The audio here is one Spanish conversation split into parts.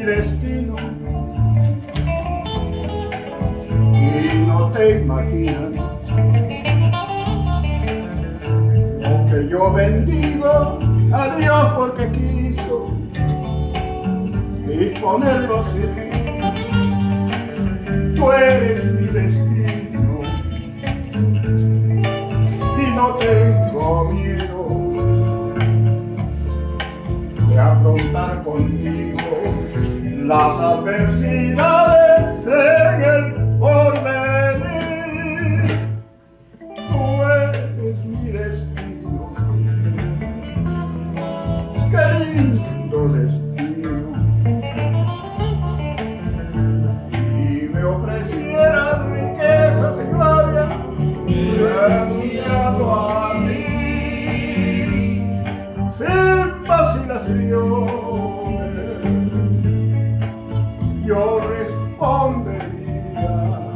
destino y no te imaginas lo que yo bendigo a Dios porque quiso disponerlo así. Tú eres mi destino y no tengo miedo de afrontar contigo las adversidades en el porvenir. Tú eres mi destino, qué lindo destino. Si me ofrecieras riquezas y gloria, renunciado a mí, sin vacilaciones, yo respondería: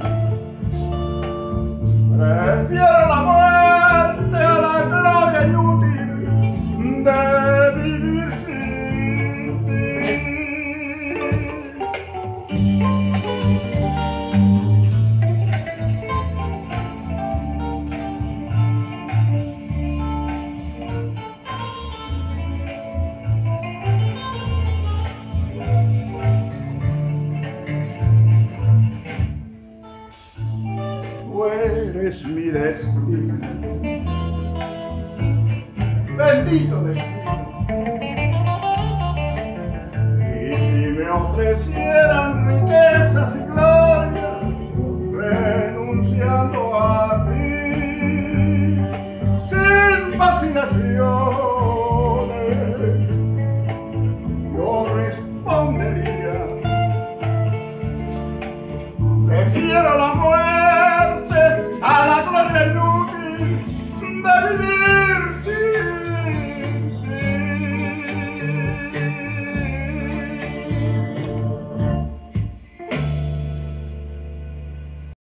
prefiero la muerte a la gloria inútil de vivir sin ti. Tú eres mi destino, bendito destino. Y si me ofreces